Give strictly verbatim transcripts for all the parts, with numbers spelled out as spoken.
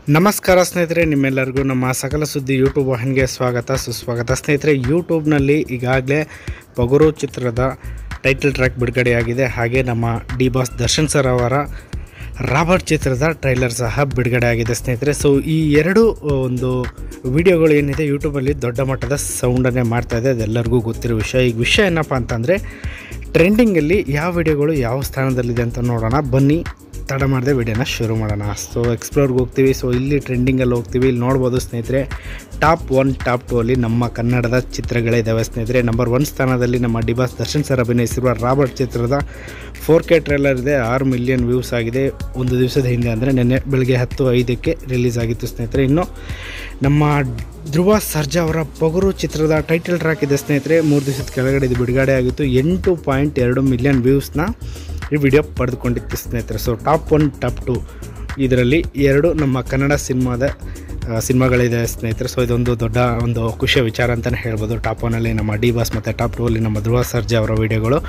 ನಮಸ್ಕಾರ ಸ್ನೇಹಿತರೆ, ನಿಮ್ಮೆಲ್ಲರಿಗೂ ನಮ್ಮ ಸಕಲ ಸುದ್ದಿ ಯೂಟ್ಯೂಬ್ ವಾಹಿನಿಗೆ ಸ್ವಾಗತ ಸುಸ್ವಾಗತ. ಸ್ನೇಹಿತರೆ, ಯೂಟ್ಯೂಬ್ನಲ್ಲಿ ಈಗಾಗಲೇ ಪೊಗರು ಚಿತ್ರದ ಟೈಟಲ್ ಟ್ರ್ಯಾಕ್ ಬಿಡುಗಡೆಯಾಗಿದೆ. ಹಾಗೆ ನಮ್ಮ ಡಿ ಬಾಸ್ ದರ್ಶನ್ ಸರ್ ಅವರ ರಾಬರ್ಟ್ ಚಿತ್ರದ ಟ್ರೈಲರ್ ಸಹ ಬಿಡುಗಡೆ ಆಗಿದೆ ಸ್ನೇಹಿತರೆ. ಸೊ ಈ ಎರಡು ಒಂದು ವಿಡಿಯೋಗಳು ಏನಿದೆ ಯೂಟ್ಯೂಬಲ್ಲಿ ದೊಡ್ಡ ಮಟ್ಟದ ಸೌಂಡನ್ನೇ ಮಾಡ್ತಾಯಿದೆ, ಅದೆಲ್ಲರಿಗೂ ಗೊತ್ತಿರೋ ವಿಷಯ. ಈಗ ವಿಷಯ ಏನಪ್ಪ ಅಂತಂದರೆ, ಟ್ರೆಂಡಿಂಗಲ್ಲಿ ಯಾವ ವಿಡಿಯೋಗಳು ಯಾವ ಸ್ಥಾನದಲ್ಲಿದೆ ಅಂತ ನೋಡೋಣ ಬನ್ನಿ. ತಡ ಮಾಡಿದೆ ವಿಡಿಯೋನ ಶುರು ಮಾಡೋಣ. ಸೊ ಎಕ್ಸ್ಪ್ಲೋರ್ಗೆ ಹೋಗ್ತೀವಿ. ಸೊ ಇಲ್ಲಿ ಟ್ರೆಂಡಿಂಗಲ್ಲಿ ಹೋಗ್ತೀವಿ. ಇಲ್ಲಿ ನೋಡ್ಬೋದು ಸ್ನೇಹಿತರೆ, ಟಾಪ್ ಒನ್ ಟಾಪ್ ಟು ಅಲ್ಲಿ ನಮ್ಮ ಕನ್ನಡದ ಚಿತ್ರಗಳೇ ಇದ್ದಾವೆ ಸ್ನೇಹಿತರೆ. ನಂಬರ್ ಒನ್ ಸ್ಥಾನದಲ್ಲಿ ನಮ್ಮ ಡಿ ಬಾಸ್ ದರ್ಶನ್ ಸರ್ ಅಭಿನಯಿಸಿರುವ ರಾಬರ್ಟ್ ಚಿತ್ರದ ಫೋರ್ ಕೆ ಟ್ರೇಲರ್ ಇದೆ. ಆರು ಮಿಲಿಯನ್ ವ್ಯೂಸ್ ಆಗಿದೆ ಒಂದು ದಿವಸದ ಹಿಂದೆ, ಅಂದರೆ ನಿನ್ನೆ ಬೆಳಗ್ಗೆ ಹತ್ತು ಐದಕ್ಕೆ ರಿಲೀಸ್ ಆಗಿತ್ತು ಸ್ನೇಹಿತರೆ. ಇನ್ನು ನಮ್ಮ ಧ್ರುವ ಸರ್ಜಾ ಅವರ ಪೊಗರು ಚಿತ್ರದ ಟೈಟಲ್ ಟ್ರ್ಯಾಕ್ ಇದೆ ಸ್ನೇಹಿತರೆ. ಮೂರು ದಿವಸದ ಕೆಳಗಡೆ ಇದು ಬಿಡುಗಡೆ ಆಗಿತ್ತು. ಎಂಟು ಪಾಯಿಂಟ್ ಎರಡು ಮಿಲಿಯನ್ ವ್ಯೂಸ್ನ ಈ ವಿಡಿಯೋ ಪಡೆದುಕೊಂಡಿತ್ತು ಸ್ನೇಹಿತರೆ. So top one top two ಇದರಲ್ಲಿ ಎರಡು ನಮ್ಮ ಕನ್ನಡ ಸಿನಿಮಾದ ಸಿನಿಮಾಗಳಿದೆ ಸ್ನೇಹಿತರೆ. ಸೊ ಇದೊಂದು ದೊಡ್ಡ ಒಂದು ಖುಷಿಯ ವಿಚಾರ ಅಂತಲೇ ಹೇಳ್ಬೋದು. ಟಾಪ್ ಒನ್ನಲ್ಲಿ ನಮ್ಮ ಡಿ ಬಾಸ್ ಮತ್ತು ಟಾಪ್ ಟೂ ಅಲ್ಲಿ ನಮ್ಮ ಧ್ರುವ ಸರ್ಜಾ ಅವರ ವಿಡಿಯೋಗಳು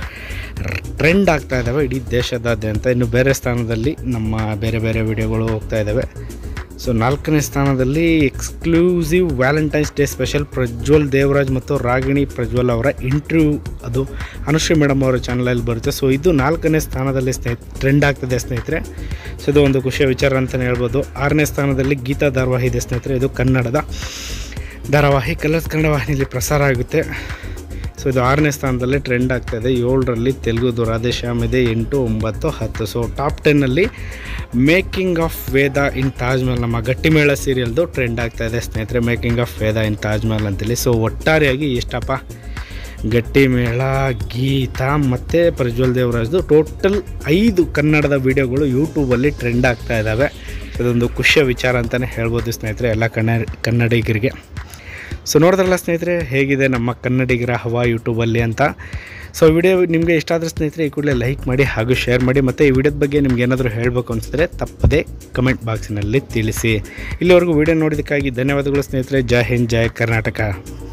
ಟ್ರೆಂಡ್ ಆಗ್ತಾ ಇದ್ದಾವೆ ಇಡೀ ದೇಶದಾದ್ಯಂತ. ಇನ್ನು ಬೇರೆ ಸ್ಥಾನದಲ್ಲಿ ನಮ್ಮ ಬೇರೆ ಬೇರೆ ವಿಡಿಯೋಗಳು ಹೋಗ್ತಾ ಇದ್ದಾವೆ. ಸೊ ನಾಲ್ಕನೇ ಸ್ಥಾನದಲ್ಲಿ exclusive valentine's day special Prajwal Devaraj ಮತ್ತು ರಾಗಿಣಿ ಪ್ರಜ್ವಲ್ ಅವರ ಇಂಟರ್ವ್ಯೂ, ಅದು ಅನುಶ್ರೀ ಮೇಡಮ್ ಅವರ ಚಾನಲಲ್ಲಿ ಬರುತ್ತೆ. ಸೊ ಇದು ನಾಲ್ಕನೇ ಸ್ಥಾನದಲ್ಲಿ ಸ್ನೇಹಿತ ಟ್ರೆಂಡ್ ಆಗ್ತದೆ ಸ್ನೇಹಿತರೆ. ಸೊ ಇದು ಒಂದು ಖುಷಿಯ ವಿಚಾರ ಅಂತಲೇ ಹೇಳ್ಬೋದು. ಆರನೇ ಸ್ಥಾನದಲ್ಲಿ ಗೀತಾ ಧಾರಾವಾಹಿ ಇದೆ ಸ್ನೇಹಿತರೆ. ಇದು ಕನ್ನಡದ ಧಾರಾವಾಹಿ ಕಲರ್ಸ್ ಕನ್ನಡ ವಾಹಿನಿಯಲ್ಲಿ ಪ್ರಸಾರ ಆಗುತ್ತೆ. ಸೊ ಇದು ಆರನೇ ಸ್ಥಾನದಲ್ಲಿ ಟ್ರೆಂಡ್ ಆಗ್ತಾಯಿದೆ. ಏಳರಲ್ಲಿ ತೆಲುಗುದು ರಾಧೇಶ್ಯಾಮ್ ಇದೆ. ಎಂಟು ಒಂಬತ್ತು ಹತ್ತು. ಸೊ ಟಾಪ್ ಟೆನ್ನಲ್ಲಿ making of Veda in Taj Mahal, ನಮ್ಮ ಗಟ್ಟಿಮೇಳ ಸೀರಿಯಲ್ದು ಟ್ರೆಂಡ್ ಆಗ್ತಾಯಿದೆ ಸ್ನೇಹಿತರೆ. Making of Veda in Taj Mahal ಅಂತೇಳಿ. ಸೊ ಒಟ್ಟಾರೆಯಾಗಿ ಎಷ್ಟಪ್ಪ, ಗಟ್ಟಿಮೇಳ, ಗೀತಾ ಮತ್ತು ಪ್ರಜ್ವಲ್ ದೇವರಾಜ್ದು ಟೋಟಲ್ ಐದು ಕನ್ನಡದ ವೀಡಿಯೋಗಳು ಯೂಟ್ಯೂಬಲ್ಲಿ ಟ್ರೆಂಡ್ ಆಗ್ತಾ ಇದ್ದಾವೆ. ಇದೊಂದು ಖುಷಿಯ ವಿಚಾರ ಅಂತಲೇ ಹೇಳ್ಬೋದು ಸ್ನೇಹಿತರೆ ಎಲ್ಲ ಕನ್ನಡ ಕನ್ನಡಿಗರಿಗೆ. ಸೊ ನೋಡಿದ್ರಲ್ಲ ಸ್ನೇಹಿತರೆ, ಹೇಗಿದೆ ನಮ್ಮ ಕನ್ನಡಿಗರ ಹವಾ ಯೂಟ್ಯೂಬಲ್ಲಿ ಅಂತ. ಸೊ ವಿಡಿಯೋ ನಿಮಗೆ ಇಷ್ಟ ಆದರೆ ಸ್ನೇಹಿತರೆ ಈ ಕೂಡಲೇ ಲೈಕ್ ಮಾಡಿ ಹಾಗೂ ಶೇರ್ ಮಾಡಿ. ಮತ್ತು ಈ ವಿಡಿಯೋದ ಬಗ್ಗೆ ನಿಮ್ಗೆ ಏನಾದರೂ ಹೇಳಬೇಕು ಅನಿಸಿದ್ರೆ ತಪ್ಪದೇ ಕಮೆಂಟ್ ಬಾಕ್ಸಿನಲ್ಲಿ ತಿಳಿಸಿ. ಇಲ್ಲಿವರೆಗೂ ವಿಡಿಯೋ ನೋಡೋದಕ್ಕಾಗಿ ಧನ್ಯವಾದಗಳು ಸ್ನೇಹಿತರೆ. ಜೈ ಹಿಂದ್, ಜೈ ಕರ್ನಾಟಕ.